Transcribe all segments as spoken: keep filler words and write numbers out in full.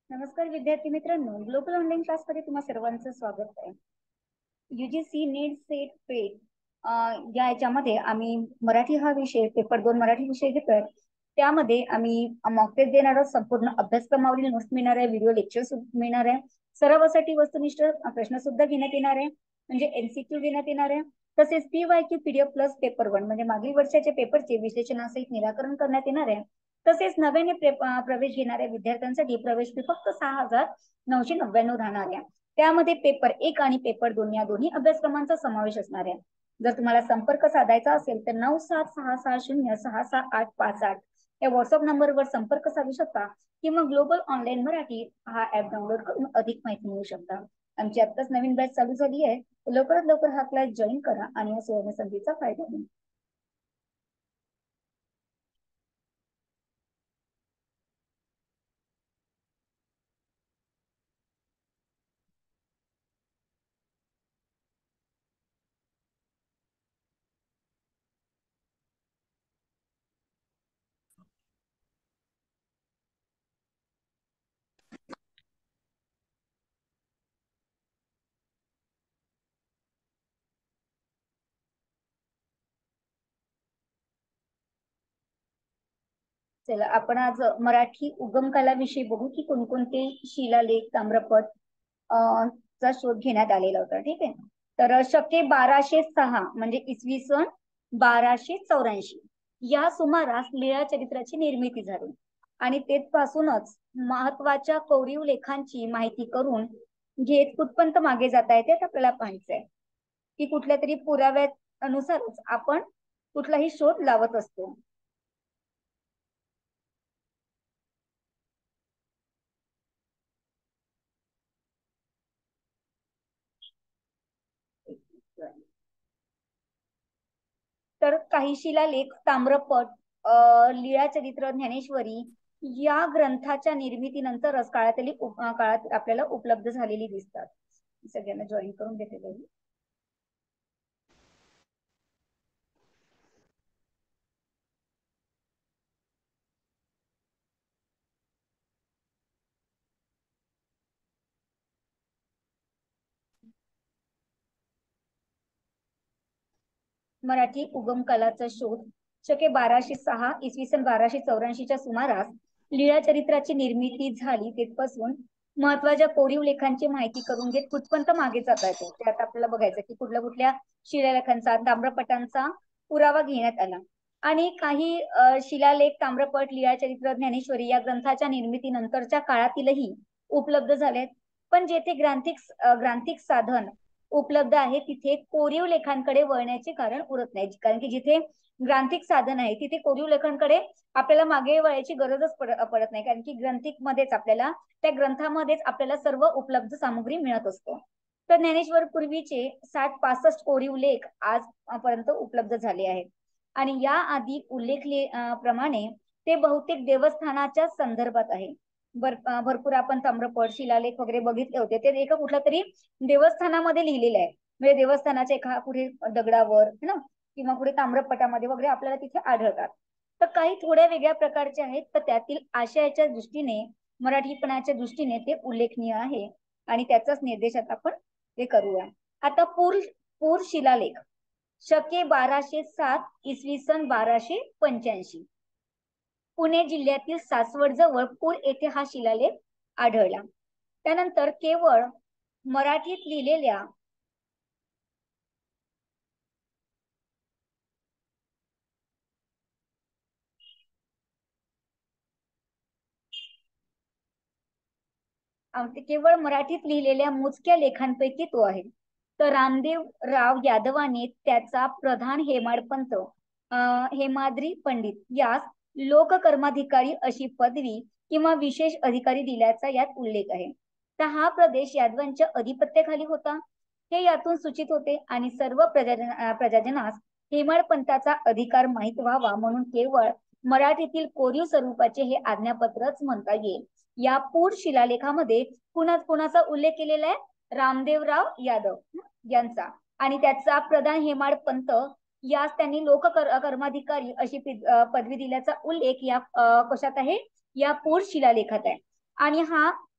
नमस्कार विद्यार्थी मित्रांनो, ग्लोबल ऑनलाईन क्लासमध्ये तुम्हा सर्वांचं स्वागत आहे. युजीसी नेट सेट पेट या याच्यामध्ये आम्ही मराठी हा विषय पेपर दोन मराठी विषय घेतोय. त्यामध्ये आम्ही मॉक टेस्ट देणार आहोत. संपूर्ण अभ्यासक्रमावरील नोट्स मिळणार आहे, व्हिडिओ लेक्चर मिळणार आहे, सरावासाठी वस्तुनिष्ठ प्रश्न सुद्धा घेण्यात येणार आहे, म्हणजे एमसीक्यू घेण्यात येणार आहे. तसेच P Y Q PDF plus paper one म्हणजे मागील वर्षाच्या पेपरचे विश्लेषणासहित निराकरण करण्यात येणार आहे. तसेच नव्याने प्रवेश घेणाऱ्या विद्यार्थ्यांसाठी प्रवेश फी फक्त सहा हजार नऊशे नव्याण्णव राहणार आहे. त्यामध्ये पेपर एक आणि पेपर दोन या दोन्ही अभ्यासक्रमांचा समावेश असणार आहे. जर तुम्हाला संपर्क साधायचा असेल तर नऊ सात सहा सहा शून्य सहा सहा आठ पाच आठ या व्हॉट्सअप नंबरवर संपर्क साधू शकता किंवा ग्लोबल ऑनलाईन मराठी हा ऍप डाउनलोड करून अधिक माहिती मिळू शकता. आमची आत्ताच नवीन बॅच चालू झाली आहे. लवकरात लवकर हा क्लास जॉईन करा आणि या सुवर्ण संधीचा फायदा घ्या. चला आपण आज मराठी उगम कला विषयी बघू की कोणकोणते शिलालेख ताम्रपट अं चा शोध घेण्यात आलेला होता. ठीक आहे. तर शके बाराशे सहा म्हणजे इसवी सन बाराशे चौऱ्याऐंशी या सुमारास लीळा चरित्राची निर्मिती झाली आणि तेथपासूनच महत्वाच्या कोरीव लेखांची माहिती करून घेत कुठपर्यंत मागे जाता येते आपल्याला पाहायचंय की कुठल्या तरी पुराव्यानुसारच आपण कुठलाही शोध लावत असतो. तर काही शिलालेख ताम्रपट लीळा चरित्र ज्ञानेश्वरी या ग्रंथाच्या निर्मितीनंतरच काळातली काळात आपल्याला उपलब्ध झालेली दिसतात. सगळ्यांना जॉईन करून देते बघू. मराठी उगम कलाचा शोध शके बाराशे सहा इसवी सन बाराशे चौऱ्याऐंशीच्या सुमारास लीळा चरित्राची निर्मिती झाली. तेथपासून महत्वाच्या कोरीव लेखांची माहिती करून घेत कुठपर्यंत मागे जाता येते ते आता आपल्याला बघायचं की कुठल्या कुठल्या शिलालेखांचा ताम्रपटांचा पुरावा घेण्यात आला आणि काही शिलालेख ताम्रपट लीळा चरित्र ज्ञानेश्वरी या ग्रंथाच्या निर्मितीनंतरच्या काळातीलही उपलब्ध झालेत. पण जेथे ग्रांथिक ग्रांथिक साधन उपलब्ध आहे तिथे कोरीव लेखांकडे वळण्याचे कारण उरत नाही. कारण की जिथे ग्रांथिक साधन आहे तिथे कोरीव लेखांकडे आपल्याला मागे वळायची गरजच पडत नाही. कारण की ग्रंथिक मध्येच आपल्याला त्या ग्रंथामध्येच आपल्याला सर्व उपलब्ध सामग्री मिळत असतो. तर ज्ञानेश्वर पूर्वीचे साठ पासष्ट कोरीव लेख आजपर्यंत उपलब्ध झाले आहेत आणि या आधी उल्लेखले प्रमाणे ते बहुतेक देवस्थानाच्या संदर्भात आहे. भर भरपूर आपण ताम्रपट शिलालेख वगैरे बघितले होते ते एका कुठल्या तरी देवस्थानामध्ये लिहिलेले आहे. म्हणजे देवस्थानाच्या एका कुठे दगडावर है ना किंवा कुठे ताम्रपटामध्ये वगैरे आपल्याला तिथे आढळतात. तर काही थोड्या वेगळ्या प्रकारचे आहेत तर त्यातील आशयाच्या दृष्टीने मराठीपणाच्या दृष्टीने ते उल्लेखनीय आहे आणि त्याचाच निर्देश आता आपण ते करूया. आता पूर पूर शिलालेख शके बाराशे सात इसवी सन बाराशे पंच्याऐंशी पुणे जिल्ह्यातील सासवड जवळ पूर येथे हा शिलालेख आढळला. त्यानंतर केवळ मराठीत लिहिलेल्या केवळ मराठीत लिहिलेल्या मोजक्या लेखांपैकी तो आहे. तर रामदेव राव यादवाने त्याचा प्रधान हेमाडपंत हेमाद्री पंडित यास लोककर्माधिकारी अशी पदवी किंवा विशेष अधिकारी दिल्याचा यात उल्लेख आहे. तर हा प्रदेश यादवांच्या अधिपत्याखाली होता हे यातून सूचित होते आणि सर्व प्रजाजन प्रजाजनास हेमाडपंताचा अधिकार माहीत व्हावा म्हणून केवळ मराठीतील कोरीव स्वरूपाचे हे आज्ञापत्रच म्हणता येईल. या पूर शिलालेखामध्ये कुणा कुणाचा उल्लेख केलेला आहे? रामदेवराव यादव यांचा आणि त्याचा प्रधान हेमाडपंत यास त्यांनी लोक कर्माधिकारी अशी पदवी दिल्याचा उल्लेख या कशात आहे? या पूर शिलालेखात आहे. आणि हा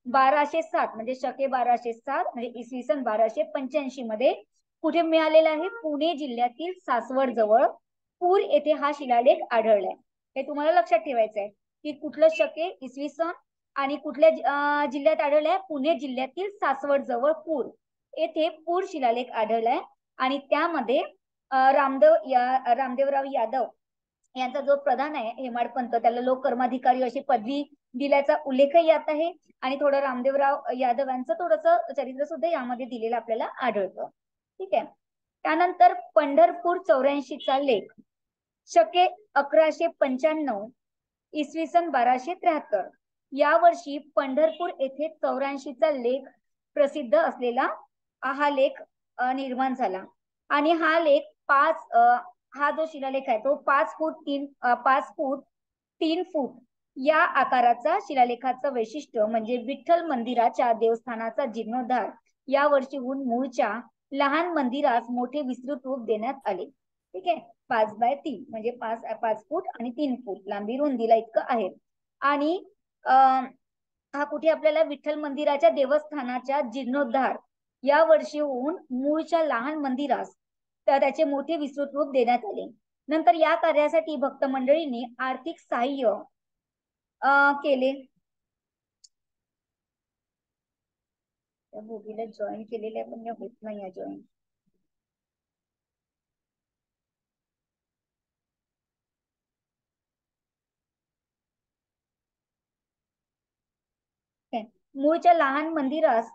बाराशे सात म्हणजे शके बाराशे सात म्हणजे इसवी सन बाराशे पंच्याऐंशी मध्ये कुठे मिळालेला आहे? पुणे जिल्ह्यातील सासवड जवळ पूर येथे हा शिलालेख आढळलाय. हे तुम्हाला लक्षात ठेवायचं आहे की कुठलं शके इसवी सन आणि कुठल्या जिल्ह्यात आढळलाय? पुणे जिल्ह्यातील सासवड जवळ पूर येथे पूर शिलालेख आढळलाय आणि त्यामध्ये रामदेव या रामदेवराव यादव यांचा जो प्रधान आहे हेमाडपंत, त्याला लोक कर्माधिकारी अशी पदवी दिल्याचा उल्लेखही यात आहे आणि थोडं रामदेवराव यादव यांचं थोडंसं चरित्र सुद्धा यामध्ये दिलेलं आपल्याला आढळतं. ठीक आहे. त्यानंतर पंढरपूर चौऱ्याऐंशीचा लेख शके अकराशे पंच्याण्णव इसवी सन बाराशे त्र्याहत्तर या वर्षी पंढरपूर येथे चौऱ्याऐंशीचा लेख प्रसिद्ध असलेला हा लेख निर्माण झाला आणि हा लेख पाच हा जो शिलालेख आहे तो पाच फूट तीन पाच फूट तीन फूट या आकाराचा शिलालेखाचं वैशिष्ट्य म्हणजे विठ्ठल मंदिराच्या देवस्थानाचा जीर्णोद्धार या वर्षीहून मूळच्या लहान मंदिरास मोठे विस्तृत रूप देण्यात आले. ठीक आहे. पाच बाय तीन म्हणजे पाच पाच फूट आणि तीन फूट लांबी रुंदीला इतकं आहे आणि अं हा कुठे आपल्याला विठ्ठल मंदिराच्या देवस्थानाच्या जीर्णोद्धार या वर्षीहून मूळच्या लहान मंदिरास तर त्याचे मोठे विस्तृत रूप देण्यात आले. नंतर या कार्यासाठी भक्त मंडळींनी आर्थिक सहाय्य केले. भोगीला जॉईन केलेले पण होत नाही जॉईन. मूळच्या लहान मंदिरास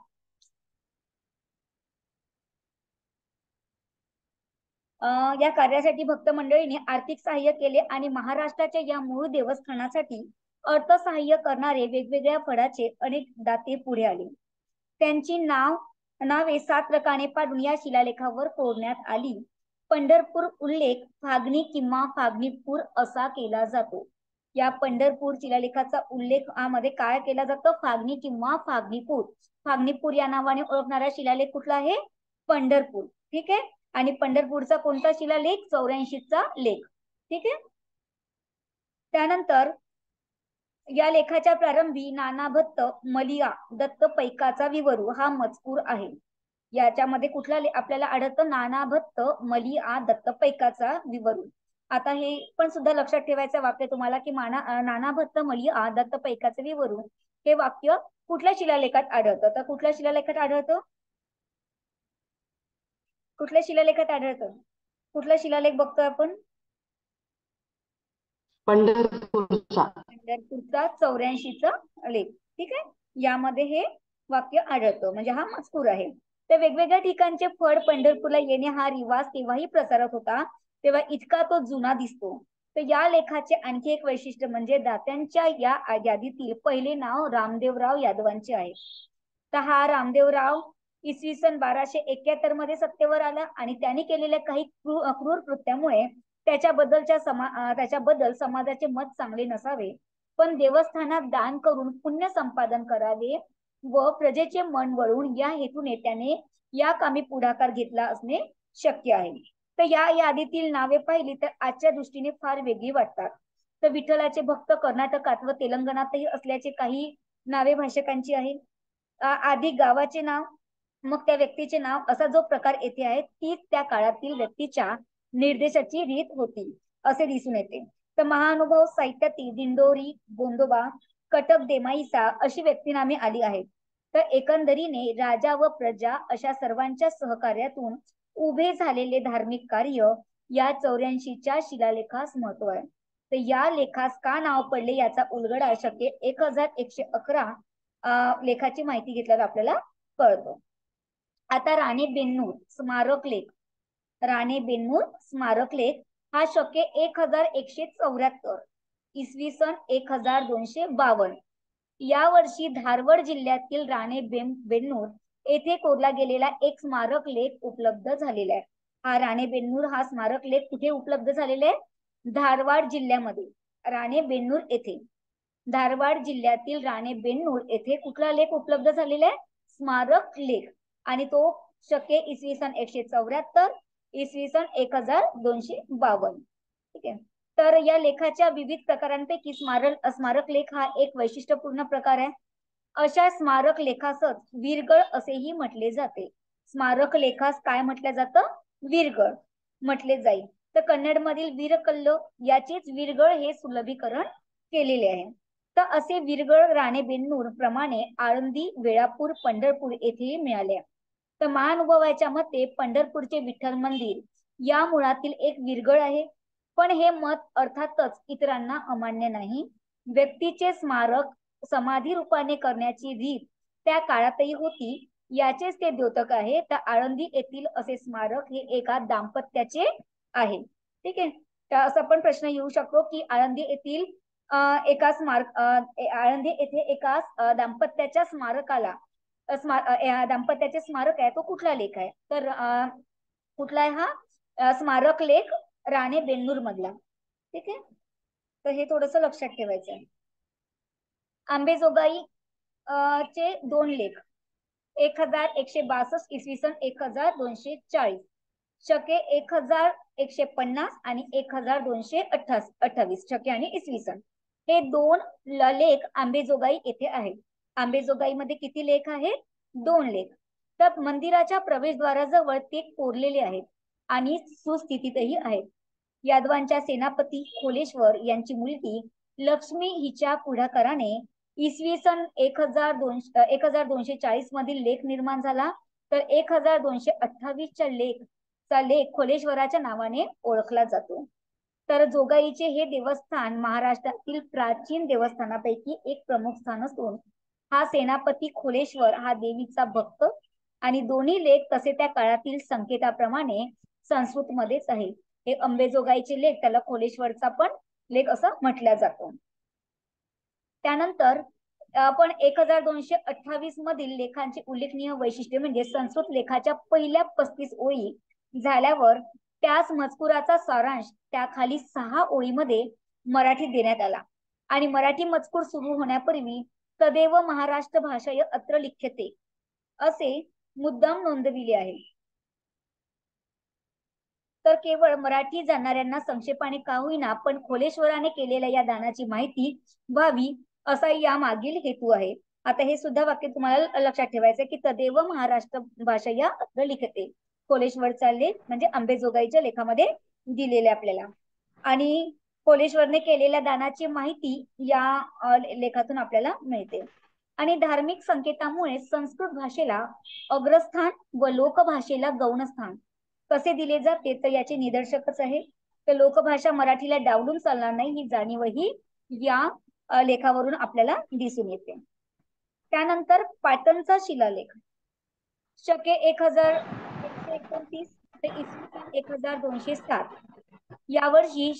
या कार्यासाठी भक्त मंडळींनी आर्थिक सहाय्य केले आणि महाराष्ट्राच्या या मूळ देवस्थानासाठी अर्थसहाय्य करणारे वेगवेगळ्या फळाचे अनेक दाते पुढे आले. त्यांची नाव नावे सात रकाने पाडून या शिलालेखावर कोरण्यात आली. पंढरपूर उल्लेख फागणी किंवा फागणीपूर असा केला जातो. या पंढरपूर शिलालेखाचा उल्लेख मध्ये काय केला जातो? फागणी किंवा फागणीपूर. फागणीपूर या नावाने ओळखणारा शिलालेख कुठला आहे? पंढरपूर. ठीक आहे. आणि पंढरपूरचा कोणता शिलालेख? चौऱ्याऐंशीचा लेख. ठीक आहे. त्यानंतर या लेखाच्या प्रारंभी नाना भत्त मलिया दत्त पैकाचा विवरू हा मजकूर आहे. याच्यामध्ये कुठला आपल्याला आढळतं? नाना भत्त मलिया दत्त पैकाचा विवरू. आता हे पण सुद्धा लक्षात ठेवायचं वाक्य तुम्हाला की माना नाना भत्त मलिया दत्त पैकाचे विवरू हे वाक्य कुठल्या शिलालेखात आढळतं? तर कुठल्या शिलालेखात आढळतं? कुठल्या शिलालेखात आढळतं? कुठला शिलालेख बघतोय आपण? पंढरपूरचा पंढरपूरचा चौऱ्याऐंशीचा लेख. ठीक आहे. यामध्ये हे वाक्य आढळतं म्हणजे हा मजकूर आहे. तर वेगवेगळ्या ठिकाणचे फळ पंढरपूरला येणे हा रिवाज तेव्हाही प्रसारत होता तेव्हा इतका तो जुना दिसतो. तर या लेखाचे आणखी एक वैशिष्ट्य म्हणजे दात्यांच्या या यादीतील पहिले नाव रामदेवराव यादवांचे आहे. तर हा रामदेवराव इसवी सन बाराशे एक्क्याहत्तर मध्ये सत्तेवर आला आणि त्यांनी केलेल्या काही क्रूर कृत्यामुळे त्याच्याबद्दलच्या समा त्याच्याबद्दल समाजाचे मत चांगले नसावे पण देवस्थानात दान करून पुण्य संपादन करावे व प्रजेचे मन वळवून या हेतूने त्याने या कामी पुढाकार घेतला असणे शक्य आहे. तर या यादीतील नावे पाहिली तर आजच्या दृष्टीने फार वेगळी वाटतात. तर विठ्ठलाचे भक्त कर्नाटकात व तेलंगणातही असल्याचे काही नावे भाषकांची आहेत. आधी गावाचे नाव मग त्या व्यक्तीचे नाव असा जो प्रकार येथे आहे तीच त्या काळातील व्यक्तीच्या निर्देशाची रीत होती असे दिसून येते. तर महाअनुभव साहित्यातील दिंडोरी गोंदोबा कटक देमाईसा अशी व्यक्तिनामे आली आहेत. तर एकंदरीने राजा व प्रजा अशा सर्वांच्या सहकार्यातून उभे झालेले धार्मिक कार्य या चौऱ्याऐंशीच्या शिलालेखास महत्व आहे. तर या लेखास का नाव पडले याचा उलगडा शक्य एक हजार एकशे अकरा लेखाची माहिती घेतल्यावर आपल्याला कळतो. आता राणे बेन्नूर स्मारक लेख. राणे बेन्नूर स्मारक लेख हा शके एक हजार एकशे चौऱ्याहत्तर इसवी सन एक हजार दोनशे बावन्न या वर्षी धारवड जिल्ह्यातील राणे बेन्नूर येथे कोरला गेलेला एक स्मारक लेख उपलब्ध झालेला आहे. हा राणे बेन्नूर हा स्मारक लेख कुठे उपलब्ध झालेला आहे? धारवाड जिल्ह्यामध्ये राणे बेन्नूर येथे. धारवाड जिल्ह्यातील राणे बेन्नूर येथे कुठला लेख उपलब्ध झालेला आहे? स्मारक लेख आणि तो शके इसवी सन एकशे चौऱ्याहत्तर इसवी सन एक हजार दोनशे बावन्न. ठीक आहे. तर या लेखाच्या विविध प्रकारांपैकी स्मारक स्मारक लेख हा एक वैशिष्ट्यपूर्ण प्रकार आहे. अशा स्मारक लेखासच वीरगळ असेही म्हटले जाते. स्मारक लेखास काय म्हटलं जातं? वीरगळ म्हटले जाईल. तर कन्नड मधील वीरकल्ल याचेच वीरगळ हे सुलभीकरण केलेले आहे. तर असे वीरगळ राणेबेन्नूर प्रमाणे आळंदी, वेळापूर, पंढरपूर येथेही मिळाले. तर महानुभवाच्या मते पंढरपूरचे विठ्ठल मंदिर या मुळातील एक वीरगळ आहे. पण हे मत अर्थातच इतरांना अमान्य नाही. व्यक्तीचे स्मारक समाधी रूपाने करण्याची रीत त्या काळातही होती, याचेच ते द्योतक आहे. तर आळंदी येथील असे स्मारक हे एका दाम्पत्याचे आहे. ठीक आहे. तर असा पण प्रश्न येऊ शकतो की आळंदी येथील एका स्मारक आळंदी येथे एका दाम्पत्याच्या स्मारकाला स्मार दाम्पत्याचे स्मारक आहे, तो कुठला लेख आहे? तर कुठला आहे हा स्मारक लेख? राणेबेन्नूर मधला. ठीक आहे. तर हे थोडस लक्षात ठेवायचं आहे. आंबेजोगाई चे दोन लेख, एक हजार एकशे बासष्ट इसवी सन एक हजार दोनशे चाळीस, शके एक हजार एकशे पन्नास आणि एक हजार दोनशे अठ्ठावीस शके आणि इसवी सन, हे दोन लेख आंबेजोगाई येथे आहेत. आंबेजोगाई मध्ये किती लेख आहेत? दोन लेख. तर मंदिराच्या प्रवेशद्वाराजवळ ते कोरलेले आहेत आणि सुस्थितीतही आहेत. यादवांच्या सेनापती खोलेश्वर यांची मुलगी लक्ष्मी हिच्या पुढाकाराने इसवी सन एक हजार दोनशे एक हजार दोनशे चाळीस मधील लेख निर्माण झाला. तर एक हजार दोनशे अठ्ठावीस च्या लेख चा लेख खोलेश्वराच्या नावाने ओळखला जातो. तर जोगाईचे हे देवस्थान महाराष्ट्रातील प्राचीन देवस्थानापैकी एक प्रमुख स्थान असून हा सेनापती खोलेश्वर हा देवीचा भक्त आणि दोन्ही लेख तसे त्या काळातील संकेताप्रमाणे संस्कृत मध्येच आहे. हे अंबेजोगाईचे लेख त्याला खोलेश्वरचा पण लेख असं म्हटलं जातो. त्यानंतर आपण एक हजार दोनशे अठ्ठावीस मधील लेखांचे उल्लेखनीय वैशिष्ट्य म्हणजे संस्कृत लेखाच्या पहिल्या पस्तीस ओळी झाल्यावर त्याच मजकुराचा सारांश त्या खाली सहा ओळीमध्ये मराठीत देण्यात आला आणि मराठी मजकूर सुरू होण्यापूर्वी तदेव महाराष्ट्र भाषाय अत्र लिख्यते असे मुद्दाम नोंदविले आहे. तर केवळ मराठी जाणणाऱ्यांना संक्षेपाने का होईना पण खोलेश्वराने केलेल्या या दानाची माहिती व्हावी असा या मागील हेतू आहे. आता हे सुद्धा वाक्य तुम्हाला लक्षात ठेवायचं की तदेव महाराष्ट्र भाषा या अत्र लिखते, खोलेश्वरचा लेख म्हणजे अंबेजोगाईच्या लेखामध्ये दिलेले आपल्याला. आणि खोलेश्वरने केलेल्या दानाची माहिती या लेखातून आपल्याला मिळते. आणि धार्मिक संकेतामुळे संस्कृत भाषेला अग्रस्थान व लोकभाषेला गौणस्थान कसे दिले जाते तर याचे निदर्शकच आहे. तर लोकभाषा मराठीला डावलून चालणार नाही ही जाणीवही या लेखावरून आपल्याला दिसून येते. त्यानंतर पाटणचा शिलालेख शके एक हजार एकशे एकोणतीस ते इसवी सन एक हजार दोनशे सात यावर्षी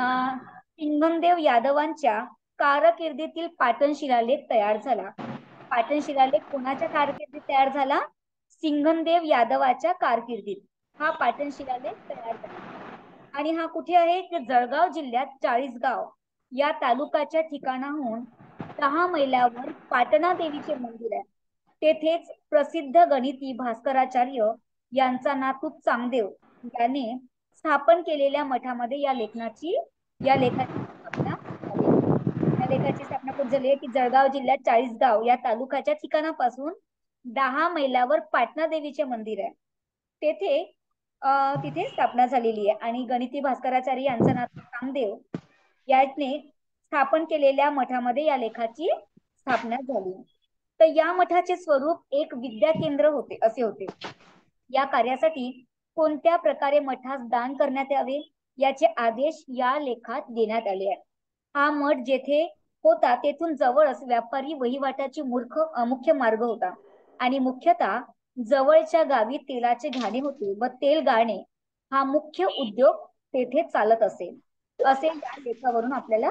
सिंघनदेव यादवांच्या कारकिर्दीतील पाटण शिलालेख तयार झाला. पाटण शिलालेख कोणाच्या कारकिर्दीत तयार झाला? सिंघनदेव यादवाच्या कारकिर्दीत हा पाटण शिलालेख तयार झाला. आणि हा कुठे आहे? की जळगाव जिल्ह्यात चाळीसगाव या तालुक्याच्या ठिकाणाहून दहा मैलावर पाटणा देवीचे मंदिर आहे. तेथेच प्रसिद्ध गणिती भास्कराचार्य यांचा नातू चांगदेव याने स्थापन केलेल्या मठामध्ये या लेखनाची या लेखाची स्थापना झालेली. या लेखाची स्थापना कुठे झाली आहे? की जळगाव जिल्ह्यात चाळीसगाव या तालुक्याच्या ठिकाणापासून दहा मैलावर पाटणा देवीचे मंदिर आहे. तेथे अं तिथे स्थापना झालेली आहे आणि गणिती भास्कराचार्य यांचा नातू चांगदेव याने स्थापन केलेल्या मठामध्ये या लेखाची स्थापना झाली. तर या मठाचे स्वरूप एक विद्या केंद्र होते असे होते. या कार्यासाठी कोणत्या प्रकारे मठास दान करण्यात यावे याचे आदेश या लेखात देण्यात आले आहे. हा मठ जेथे होता तेथून जवळच व्यापारी वहिवाटाची मूर्ख मुख्य मार्ग होता आणि मुख्यतः जवळच्या गावी तेलाचे घाणे होते व तेल गाळणे हा मुख्य उद्योग तेथे चालत असेल असे या लेखावरून आपल्याला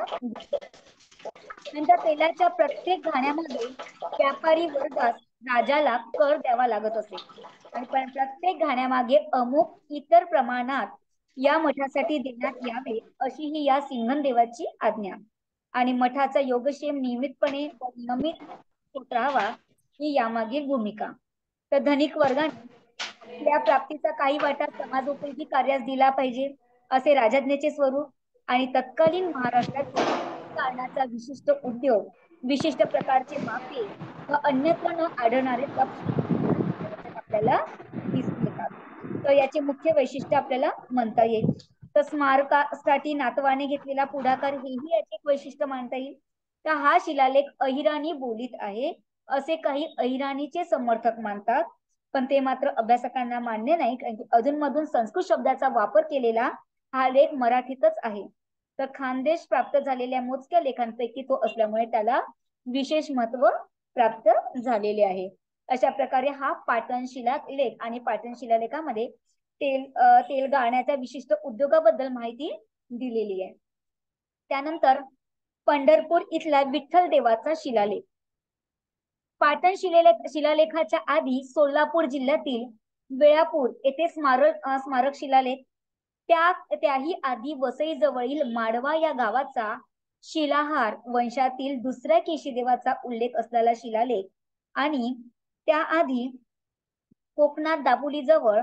नंतर तेलाच्या प्रत्येक घाण्यामध्ये व्यापारी वर्गास राजाला कर द्यावा लागत असे आणि प्रत्येक घाण्यामागे अमुक इतर प्रमाणात या मठासाठी देण्यात यावे अशी ही या सिंघनदेवाची आज्ञा. आणि मठाचा योगक्षेम नियमितपणे व नियमित होत राहावा ही यामागील भूमिका. तर धनिक वर्गाने आपल्या प्राप्तीचा काही वाटा समाजोपयोगी कार्यास दिला पाहिजे असे राजज्ञेचे स्वरूप आणि तत्कालीन महाराष्ट्रातील कारणाचा विशिष्ट उद्योग विशिष्ट प्रकारचे मापे व अन्यत्र न आढळणारे तपशील आपल्याला दिसून येतात. तर याचे मुख्य वैशिष्ट्य आपल्याला म्हणता येईल. तर स्मारकासाठी नातवाने घेतलेला पुढाकार हेही याचे एक वैशिष्ट्य मानता येईल. तर हा शिलालेख अहिराणी बोलीत आहे असे काही अहिराणीचे समर्थक मानतात, पण ते मात्र अभ्यासकांना मान्य नाही, कारण की अधूनमधून संस्कृत शब्दाचा वापर केलेला हा लेख मराठीतच आहे. तर खानदेश प्राप्त झालेल्या मोजक्या लेखांपैकी तो असल्यामुळे त्याला विशेष महत्व प्राप्त झालेले आहे. अशा प्रकारे हा पाटण शिलालेख आणि पाटण शिलालेखामध्ये तेल तेल गाळण्याच्या विशिष्ट उद्योगाबद्दल माहिती दिलेली आहे. त्यानंतर पंढरपूर इथला विठ्ठल देवाचा शिलालेख. पाटण शिलालेख शिलालेखाच्या आधी सोलापूर जिल्ह्यातील वेळापूर येथे स्मारक स्मारक शिलालेख, त्या त्याही आधी वसई जवळील माडवा या गावाचा शिलाहार वंशातील दुसऱ्या केशीदेवाचा उल्लेख असलेला शिलालेख आणि त्याआधी कोकणात दापोली जवळ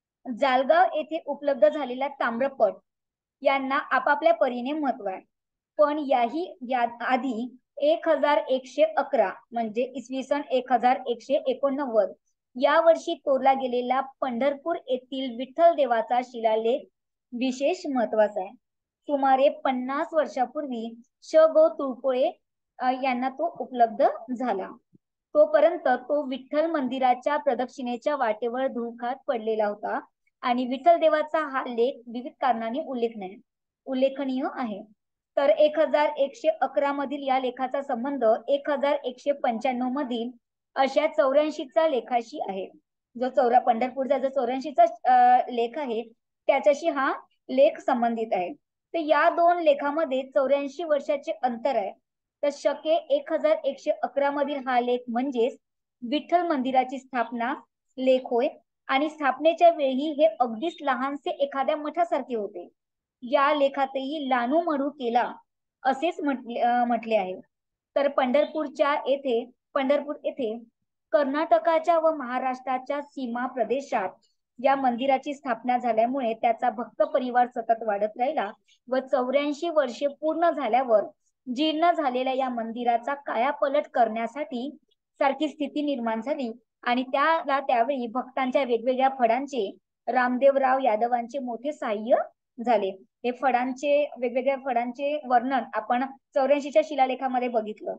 जालगाव येथे उपलब्ध झालेला ताम्रपट यांना आपापल्या परीने महत्व आहे. पण याही या आधी एक हजार एकशे अकरा म्हणजे इसवी सन एक हजार एकशे एकोणनव्वद या वर्षी कोरला गेलेला पंढरपूर येथील विठ्ठल देवाचा शिलालेख विशेष महत्वाचा आहे. सुमारे पन्नास वर्षापूर्वी श गो तुळपुळे यांना तो उपलब्ध झाला. तोपर्यंत तो विठ्ठल मंदिराच्या प्रदक्षिणेच्या वाटेवर धुळखात पडलेला होता आणि विठ्ठल देवाचा हा लेख विविध कारणांनी उल्लेखनीय उल्लेखनीय आहे. तर एक हजार एकशे अकरा मधील या लेखाचा संबंध एक हजार एकशे पंच्याण्णव मधील अशा चौऱ्याऐंशीचा लेखाशी आहे. जो चौरा पंढरपूरचा जो चौऱ्याऐंशीचा लेख आहे त्याच्याशी हा लेख संबंधित आहे. तर या दोन लेखामध्ये चौऱ्याऐंशी वर्षाचे अंतर आहे. तर शके एक हजार एकशे अकरा मधील हा लेख म्हणजेच विठ्ठल मंदिराची स्थापना लेख होय आणि स्थापनेच्या वेळी हे अगदीच लहानसे एखाद्या मठासारखे होते. या लेखातही लानू मढू केला असेच म्हटले म्हटले आहे. तर पंढरपूरच्या येथे पंढरपूर येथे कर्नाटकाच्या व महाराष्ट्राच्या सीमा प्रदेशात या मंदिराची स्थापना झाल्यामुळे त्याचा भक्त परिवार सतत वाढत राहिला व चौऱ्याऐंशी वर्षे पूर्ण झाल्यावर जीर्ण झालेल्या या मंदिराचा कायापलट करण्यासाठी सारखी स्थिती निर्माण झाली आणि त्याला त्यावेळी भक्तांच्या वेगवेगळ्या फडांचे रामदेवराव यादवांचे मोठे सहाय्य झाले. हे फडांचे वेगवेगळ्या फडांचे वर्णन आपण चौऱ्याऐंशीच्या शिलालेखामध्ये बघितलं.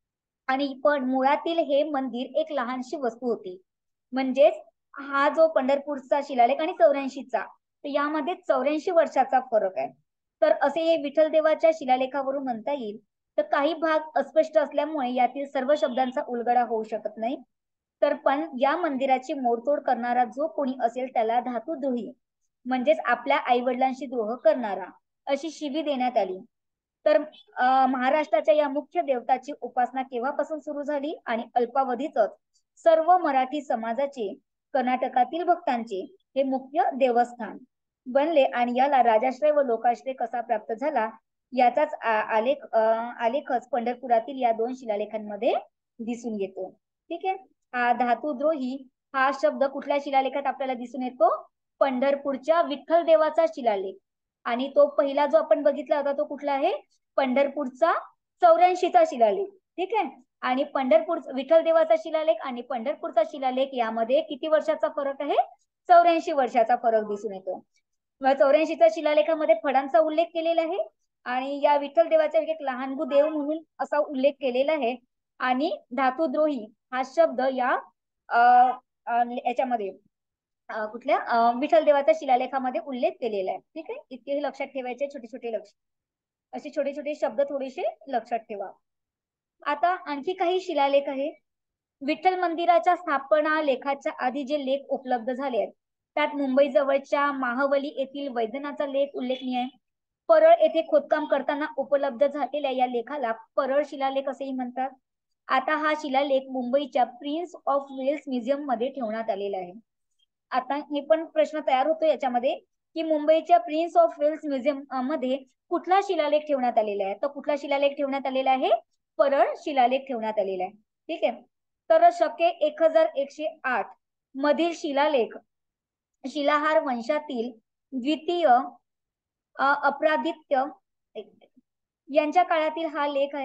आणि पण मुळातील हे मंदिर एक लहानशी वस्तू होती. म्हणजेच हा जो पंढरपूरचा शिलालेख आणि चौऱ्याऐंशीचा तर यामध्ये चौऱ्याऐंशी वर्षाचा फरक आहे. तर असे हे विठ्ठल देवाच्या शिलालेखावरून म्हणता येईल. तर काही भाग अस्पष्ट असल्यामुळे यातील सर्व शब्दांचा उलगडा होऊ शकत नाही. तर पण या मंदिराची मोडतोड करणारा जो कोणी असेल त्याला धातुद्रोही म्हणजेच आपल्या आई वडिलांशी द्रोह करणारा अशी शिवी देण्यात आली. तर महाराष्ट्राच्या या मुख्य देवताची उपासना केव्हापासून सुरू झाली आणि अल्पावधीतच सर्व मराठी समाजाचे कर्नाटकातील भक्तांचे हे मुख्य देवस्थान बनले आणि याला राजाश्रय व लोकाश्रय कसा प्राप्त झाला याचाच आलेख आलेखच पंढरपुरातील या दोन शिलालेखांमध्ये दिसून येतो. ठीक आहे. हा धातुद्रोही हा शब्द कुठल्या शिलालेखात आपल्याला दिसून येतो? पंढरपूरच्या विठ्ठल देवाचा शिलालेख. आणि तो पहिला जो आपण बघितला होता तो कुठला आहे? पंढरपूरचा चौऱ्याऐंशीचा शिलालेख. ठीक आहे. आणि पंढरपूर विठ्ठल देवाचा शिलालेख आणि पंढरपूरचा शिलालेख यामध्ये किती वर्षाचा फरक आहे? चौऱ्याऐंशी वर्षाचा फरक दिसून येतो. चौऱ्याऐंशीच्या शिलालेखामध्ये फडांचा उल्लेख केलेला आहे आणि या विठ्ठल देवाचा एक लहानगू देव म्हणून असा उल्लेख केलेला आहे. आणि धातुद्रोही हा शब्द या याच्यामध्ये कुठल्या विठ्ठल देवाच्या शिलालेखामध्ये उल्लेख केलेला आहे. ठीक आहे. इतकेही लक्षात ठेवायचे, छोटे छोटे लक्ष असे छोटे छोटे शब्द थोडेसे लक्षात ठेवा. आता आणखी काही शिलालेख आहे. विठ्ठल मंदिराच्या स्थापना लेखाच्या आधी जे लेख उपलब्ध झाले आहेत त्यात मुंबई जवळच्या माहवली येथील वैद्यनाथचा लेख उल्लेखनीय आहे. परळ येथे खोदकाम करताना उपलब्ध झालेल्या या लेखाला परळ शिलालेख असेही म्हणतात. आता हा शिलालेख मुंबईच्या प्रिन्स ऑफ वेल्स म्युझियम मध्ये ठेवण्यात आलेला आहे. आता हे पण प्रश्न तयार होतो याच्यामध्ये की मुंबईच्या प्रिन्स ऑफ वेल्स म्युझियम मध्ये कुठला शिलालेख ठेवण्यात आलेला आहे? तर कुठला शिलालेख ठेवण्यात आलेला आहे? परळ शिलालेख ठेवण्यात आलेला आहे. ठीक आहे. तर शके एक हजार एकशे आठ मधील शिलालेख शिलाहार वंशातील द्वितीय अपराधित्य यांच्या काळातील हा लेख आहे.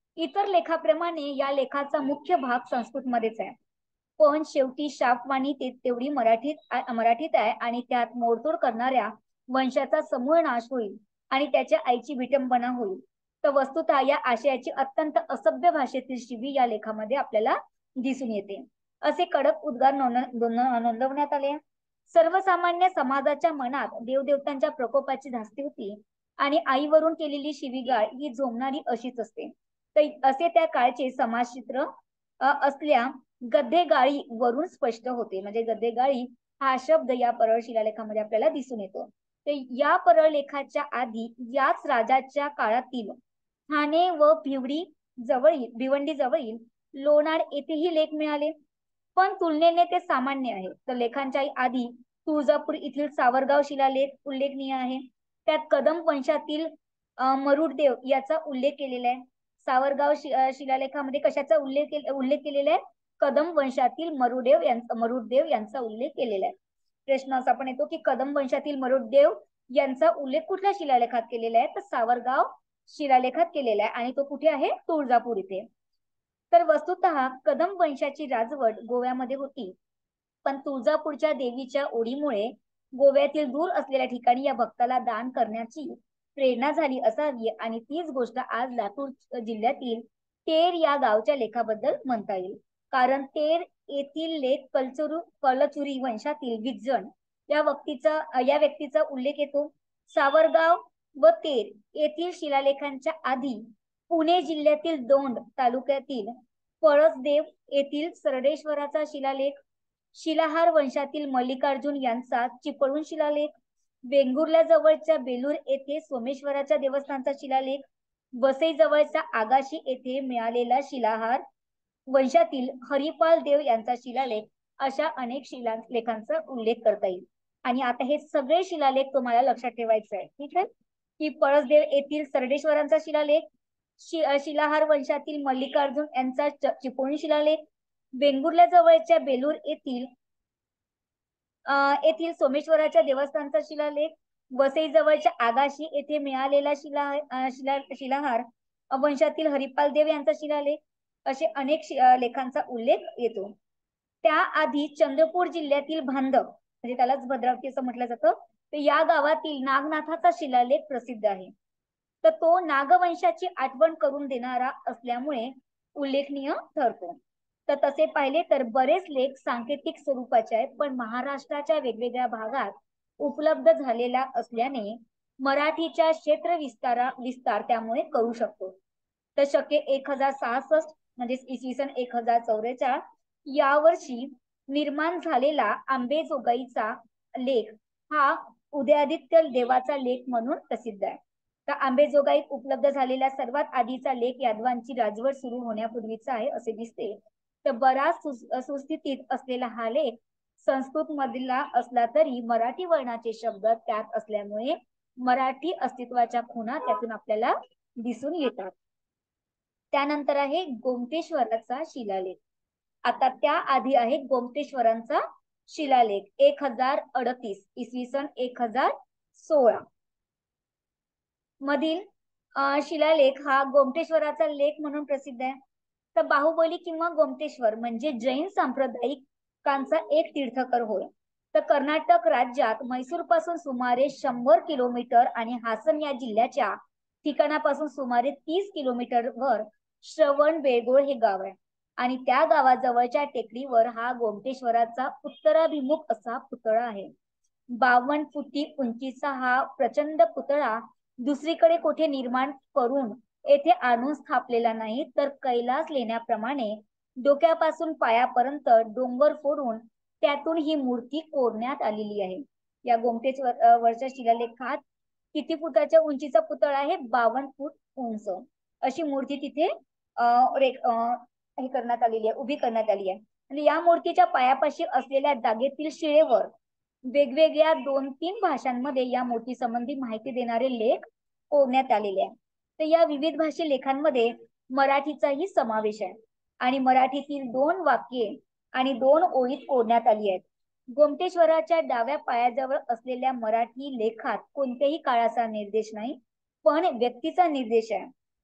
इतर लेखाप्रमाणे या लेखाचा मुख्य भाग संस्कृत मध्येच आहे, पण शेवटी शापवाणी ते तेवढी मराठीत मराठीत आहे आणि त्यात मोडतोड करणाऱ्या वंशाचा समूळ नाश होईल आणि त्याच्या आईची विटंबना होईल. तर वस्तुतः या आशयाची अत्यंत असभ्य भाषेतील शिवी या लेखामध्ये आपल्याला दिसून येते, असे कडक उद्गार नोंदवण्यात आले. सर्वसामान्य समाजाच्या मनात देवदेवतांच्या प्रकोपाची धास्ती होती आणि आईवरून केलेली शिवीगाळ ही झोमणारी अशीच असते. तर असे त्या काळचे समाजचित्र असल्या गद्धेगाळी वरून स्पष्ट होते. म्हणजे गद्धेगाळी हा शब्द या परळ शिलालेखामध्ये आपल्याला दिसून येतो. तर या परळ लेखाच्या आधी याच राजाच्या काळातील ठाणे व भिवडी जवळील भिवंडी जवळील लोणार येथेही लेख मिळाले, पण तुलनेने ते सामान्य आहे. तर लेखांच्या आधी तुळजापूर येथील सावरगाव शिलालेख उल्लेखनीय आहे. त्यात कदम वंशातील मरुडदेव याचा उल्लेख केलेला आहे. सावरगाव शिलालेखामध्ये कशाचा उल्लेख उल्लेख केलेला आहे? कदम वंशातील मरुदेव यांचा मरुडदेव यांचा उल्लेख केलेला आहे. प्रश्न असा पण येतो की कदम वंशातील मरुडदेव यांचा उल्लेख कुठल्या शिलालेखात केलेला आहे? तर सावरगाव शिलालेखात केलेला आहे आणि तो कुठे आहे? तुळजापूर इथे. तर वस्तुतः कदम वंशाची राजवट गोव्यामध्ये होती, पण तुळजापूरच्या देवीच्या ओढीमुळे गोव्यातील दूर असलेल्या ठिकाणी या भक्ताला दान करण्याची प्रेरणा झाली असावी आणि तीच गोष्ट आज लातूर जिल्ह्यातील तेर या गावच्या लेखाबद्दल म्हणता येईल. कारण तेर येथील लेख कलचुरू कलचुरी वंशातील विज्जण या व्यक्तीचा या व्यक्तीचा उल्लेख येतो. सावरगाव व तेर येथील शिलालेखांच्या आधी पुणे जिल्ह्यातील दौंड तालुक्यातील पळसदेव येथील सरडेश्वराचा शिलालेख, शिलाहार वंशातील मल्लिकार्जुन यांचा चिपळूण शिलालेख, वेंगुर्ला जवळच्या बेलूर येथे सोमेश्वराच्या देवस्थानचा शिलालेख, वसई जवळच्या आगाशी येथे मिळालेला शिलाहार वंशातील हरिपाल देव यांचा शिलालेख, अशा अनेक शिलालेखांचा उल्लेख करता येईल. आणि आता हे सगळे शिलालेख तुम्हाला लक्षात ठेवायचे आहे. ठीक आहे, की पळसदेव येथील सरडेश्वरांचा शिलालेख, शिलाहार वंशातील मल्लिकार्जुन यांचा चिपळूण शिलालेख, वेंगुर्ला जवळच्या बेलूर येथील येथील सोमेश्वराच्या देवस्थानचा शिलालेख, वसई जवळच्या आगाशी येथे मिळालेला शिला शिला शिलाहार वंशातील हरिपाल देव यांचा शिलालेख, असे अनेक लेखांचा उल्लेख येतो. त्याआधी चंद्रपूर जिल्ह्यातील भांदव म्हणजे त्यालाच भद्रावती असं म्हटलं जातं, तर या गावातील नागनाथाचा शिलालेख प्रसिद्ध आहे. तर तो नागवंशाची आठवण करून देणारा असल्यामुळे उल्लेखनीय ठरतो. तर तसे पाहिले तर बरेच लेख सांकेतिक स्वरूपाचे आहेत, पण महाराष्ट्राच्या वेगवेगळ्या भागात उपलब्ध झालेला असल्याने मराठीच्या क्षेत्र विस्तारा विस्तार त्यामुळे करू शकतो. तर शके एक हजार सहासष्ट म्हणजे इसवी सन एक हजार चौवेचाळ यावर्षी निर्माण झालेला आंबेजोगाईचा लेख हा उदयादित्य देवाचा लेख म्हणून प्रसिद्ध आहे. तर आंबेजोगाईत उपलब्ध झालेला सर्वात आधीचा लेख यादवांची राजवट सुरू होण्यापूर्वीचा आहे असे दिसते. तर बराच सुस्थितीत असलेला हा लेख संस्कृत मधला असला तरी मराठी वर्णाचे शब्द त्यात असल्यामुळे मराठी अस्तित्वाच्या खुणा त्यातून आपल्याला दिसून येतात. त्यानंतर आहे गोमटेश्वराचा शिलालेख. आता त्या आधी आहे गोमटेश्वरांचा शिलालेख एक हजार अडतीस इसवी सन एक हजार सोळा मधील शिलालेख हा गोमटेश्वराचा लेख म्हणून प्रसिद्ध आहे. तर बाहुबली किंवा गोमटेश्वर म्हणजे जैन सांप्रदायिकांचा एक तीर्थकर होय. तर कर्नाटक राज्यात मैसूर पासून सुमारे शंभर किलोमीटर आणि हासन या जिल्ह्याच्या ठिकाणापासून सुमारे तीस किलोमीटर वर श्रवण बेळगोळ हे गाव आहे आणि त्या गावाजवळच्या टेकडीवर हा गोमटेश्वराचा उत्तराभिमुख असा पुतळा आहे. बावन्न फुटी उंचीचा हा प्रचंड पुतळा दुसरीकडे कुठे निर्माण करून येथे आणून स्थापलेला नाही, तर कैलास लेण्याप्रमाणे डोक्यापासून पायापर्यंत डोंगर फोडून त्यातून ही मूर्ती कोरण्यात आलेली आहे. या गोमटेश्वर वरच्या शिलालेखात किती फुटाच्या उंचीचा पुतळा आहे? बावन्न फूट उंच अशी मूर्ती तिथे हे करण्यात आलेली आहे, उभी करण्यात आली आहे. आणि या मूर्तीच्या पायापाशी असलेल्या जागेतील शिळेवर वेगवेगळ्या दोन तीन भाषांमध्ये या मूर्ती संबंधी माहिती देणारे लेख कोरण्यात आलेले आहे. तर या विविध भाषी लेखांमध्ये मराठीचाही समावेश आहे आणि मराठीतील दोन वाक्ये आणि दोन ओळीत कोरण्यात आली आहेत. गोमटेश्वराच्या डाव्या पायाजवळ असलेल्या मराठी लेखात कोणत्याही काळाचा निर्देश नाही, पण व्यक्तीचा निर्देश आहे.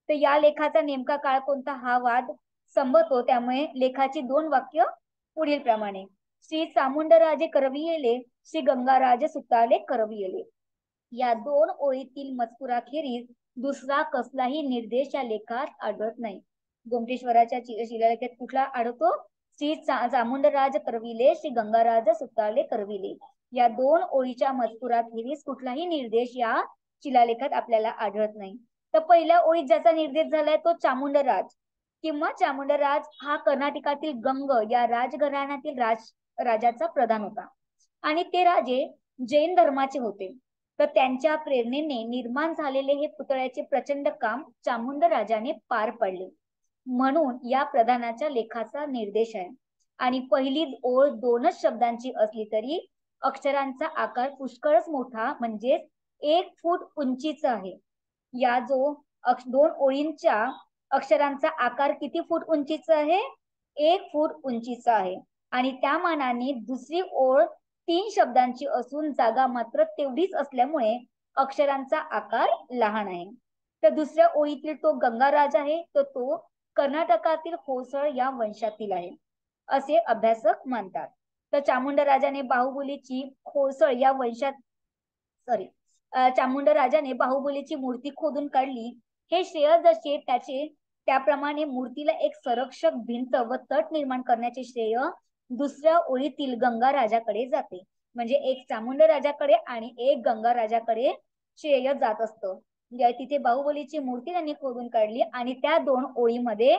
तर या लेखाचा नेमका काळ कोणता हा वाद संभवतो, त्यामुळे लेखाची दोन वाक्य पुढील प्रमाणे. श्री चामुंडराजे करविले, श्री गंगाराज सुताले करविले. या दोन ओळीतील मजकुराखेरीज दुसरा कसलाही निर्देश या लेखात आढळत नाही. गोमटेश्वराच्या शिलालेखात कुठला आढळतो? श्री चामुंडराज करविले, श्री गंगाराज सुताले करविले. या दोन ओळीच्या मजकुराखेरीज कुठलाही निर्देश या शिलालेखात आपल्याला आढळत नाही. तर पहिल्या ओळीत ज्याचा निर्देश झालाय तो चामुंडराज किंवा चामुंडराज हा कर्नाटकातील गंग या राजघराण्यातील राज राजाचा प्रधान होता आणि ते राजे जैन धर्माचे होते. तर त्यांच्या प्रेरणेने निर्माण झालेले हे पुतळ्याचे प्रचंड काम चामुंडराजाने पार पाडले, म्हणून या प्रधानाच्या लेखाचा निर्देश आहे. आणि पहिली ओळ दोनच शब्दांची असली तरी अक्षरांचा आकार पुष्कळच मोठा, म्हणजे एक फूट उंचीचा आहे. या जो दोन ओळींच्या अक्षरांचा आकार किती फूट उंचीचा आहे? एक फूट उंचीचा आहे. आणि त्या मानाने दुसरी ओळ तीन शब्दांची असून जागा मात्र तेवढीच असल्यामुळे अक्षरांचा आकार लहान आहे. तर दुसऱ्या ओळीतील तो गंगाराज आहे, तर तो कर्नाटकातील होसळ या वंशातील आहे असे अभ्यासक मानतात. तर चामुंडराजाने बाहुबलीची होसळ या वंशात सॉरी चामुंडराजाने बाहुबलीची मूर्ती खोदून काढली. हे श्रेय जसे त्याचे त्याप्रमाणे मूर्तीला एक संरक्षक भिंत व तट निर्माण करण्याचे श्रेय दुसऱ्या ओळीतील गंगा राजाकडे जाते. म्हणजे एक चामुंडराजाकडे आणि एक गंगा राजाकडे श्रेय जात असतं. तिथे बाहुबलीची मूर्ती त्यांनी खोदून काढली आणि त्या दोन ओळीमध्ये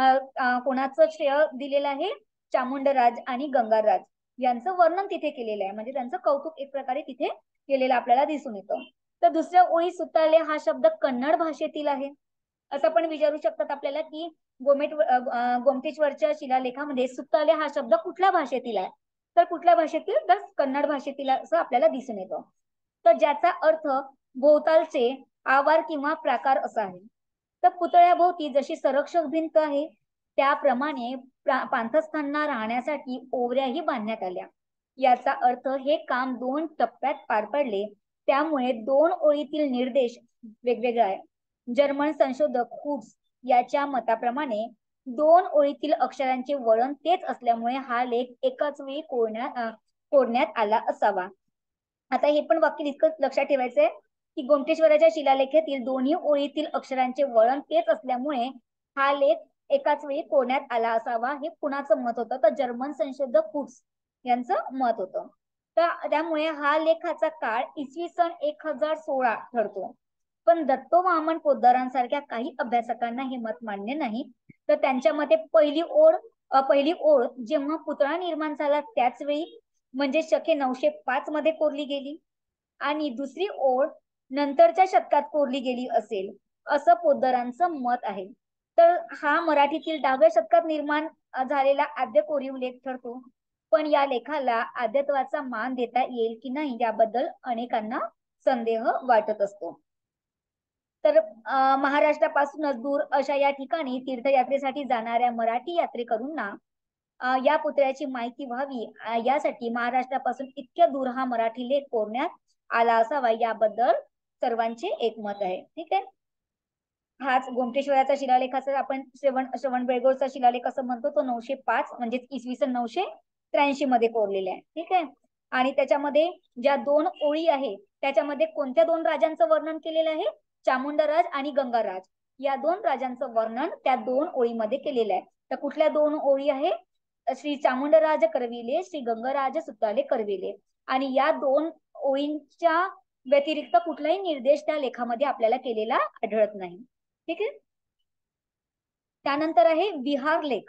कोणाचं श्रेय दिलेलं आहे? चामुंडराज आणि गंगाराज यांचं वर्णन तिथे केलेलं आहे. म्हणजे त्यांचं कौतुक एक प्रकारे तिथे केलेलं आपल्याला दिसून येतं. तर दुसऱ्या ओळी सुताले हा शब्द कन्नड भाषेतील आहे असं पण विचारू शकतात आपल्याला की गोमेट गोमटेश्वरच्या शिलालेखामध्ये सुताले हा शब्द कुठल्या भाषेतील आहे? तर कुठल्या भाषेतील? तर कन्नड भाषेतील असं आपल्याला दिसून येतं. तर ज्याचा अर्थ भोवतालचे आवार किंवा प्राकार असा आहे. तर पुतळ्याभोवती जशी संरक्षक भिंत आहे त्याप्रमाणे पांथस्थांना राहण्यासाठी ओवऱ्याही बांधण्यात आल्या. याचा अर्थ हे काम दोन टप्प्यात पार पडले, त्यामुळे दोन ओळीतील निर्देश वेगवेगळा आहे. जर्मन संशोधक हुड्स याच्या मताप्रमाणे दोन ओळीतील अक्षरांचे वळण तेच असल्यामुळे हा लेख एकाच वेळी कोरण्यात कोरण्यात आला असावा. आता हे पण वाक्य इतकं लक्षात ठेवायचंय की गोमटेश्वराच्या शिलालेखातील दोन्ही ओळीतील अक्षरांचे वळण तेच असल्यामुळे हा लेख एकाच वेळी कोरण्यात आला असावा. हे कुणाचं मत होतं? तर जर्मन संशोधक हुड्स यांचं मत होतं. तर त्यामुळे हा लेखाचा काळ इसवी सन एक हजार सोळा ठरतो. पण दत्तो वामन पोद्दारांसारख्या काही अभ्यासकांना हे मत मान्य नाही. तर त्यांच्या मते पहिली ओळ पहिली ओळ जेव्हा पुतळा निर्माण झाला त्याच वेळी म्हणजे शके नऊशे पाच मध्ये कोरली गेली आणि दुसरी ओळ नंतरच्या शतकात कोरली गेली असेल असं पोद्दारांचं मत आहे. तर हा मराठीतील दहाव्या शतकात निर्माण झालेला आद्य कोरीव लेख ठरतो. पण या लेखाला आद्यत्वाचा मान देता येईल की नाही याबद्दल अनेकांना संदेह वाटत असतो. तर महाराष्ट्रापासूनच दूर अशा या ठिकाणी तीर्थयात्रेसाठी जाणाऱ्या मराठी यात्रेकरूंना या पुतळ्याची माहिती व्हावी यासाठी महाराष्ट्रापासून इतक्या दूर हा मराठी लेख कोरण्यात आला असावा याबद्दल सर्वांचे एकमत आहे. ठीक आहे. हाच गोमटेश्वराचा शिलालेखाचा आपण श्रवण श्रवण बेळगोळचा शिलालेख असं म्हणतो, तो नऊशे पाच म्हणजे इसवी सन नऊशे त्र्याऐंशी मध्ये कोरलेला आहे. ठीक आहे. आणि त्याच्यामध्ये ज्या दोन ओळी आहे त्याच्यामध्ये कोणत्या दोन राजांचं वर्णन केलेलं आहे? चामुंडराज आणि गंगाराज या दोन राजांचं वर्णन त्या दोन ओळीमध्ये केलेलं आहे. तर कुठल्या दोन ओळी आहे? श्री चामुंडराज करविले, श्री गंगाराज सुताले करविले. आणि या दोन ओळींच्या व्यतिरिक्त कुठलाही निर्देश त्या लेखामध्ये आपल्याला केलेला आढळत नाही. ठीक आहे. त्यानंतर आहे विहार लेख.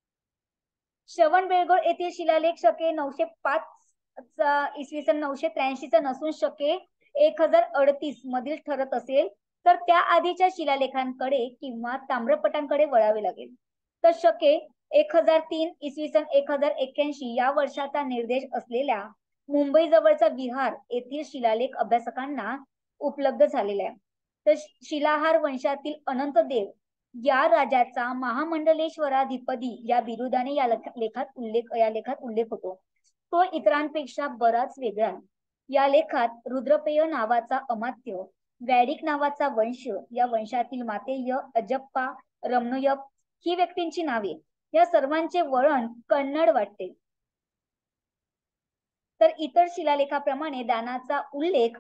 श्रवण बेळगोळ येथील शिलालेख शके नऊशे पाच इसवी सन नऊशे त्र्याऐंशी चा नसून शके एक हजार अडतीस मधील ठरत असेल तर त्या आधीच्या शिलालेखांकडे किंवा ताम्रपटांकडे वळावे लागेल. तर शके एक हजार तीन इसवी सन एक हजार एक्क्याऐंशी या वर्षाचा निर्देश असलेल्या मुंबई जवळचा विहार येथील शिलालेख अभ्यासकांना उपलब्ध झालेला आहे. तर शिलाहार वंशातील अनंतदेव या राजाचा महामंडलेश्वराधिपती या बिरुदाने या लेखात उल्लेख या लेखात उल्लेख होतो. तो इतरांपेक्षा बराच वेगळा. या लेखात रुद्रपेय नावाचा अमात्य वैदिक नावाचा वंश, या वंशातील मातेय, अजप्पा, रमणयप ही व्यक्तींची नावे, या सर्वांचे वळण कन्नड वाटते. तर इतर शिलालेखाप्रमाणे दानाचा उल्लेख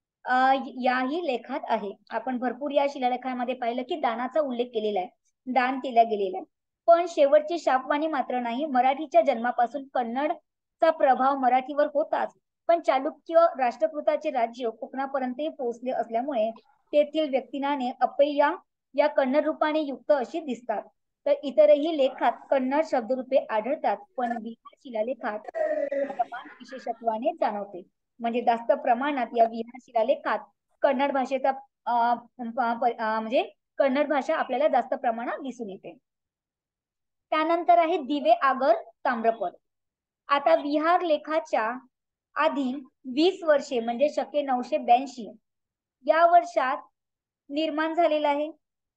याही लेखात आहे. आपण भरपूर या शिलालेखामध्ये पाहिलं की दानाचा उल्लेख केलेला आहे, दान केला गेलेला आहे. पण शेवटची शापवाणी मात्र नाही. मराठीच्या जन्मापासून कन्नडचा प्रभाव मराठीवर होताच, पण चालुक्य राष्ट्रकृताचे राज्य कोकणापर्यंतही पोहोचले असल्यामुळे तेथील व्यक्तीनाने अपय्या या कन्नड रूपाने युक्त अशी दिसतात. तर इतरही लेखात कन्नड शब्दरूपे आढळतात, पण विहार शिलालेखात प्रमाण विशेषत्वाने जाणवते. म्हणजे जास्त प्रमाणात या विहार शिलालेखात कन्नड भाषेचा म्हणजे कन्नड भाषा आपल्याला जास्त प्रमाणात दिसून येते. त्यानंतर आहे दिवे आगर ताम्रपट. आता विहार लेखाच्या आधी वीस वर्षे म्हणजे शके नऊशे ब्याऐंशी या वर्षात निर्माण झालेला आहे.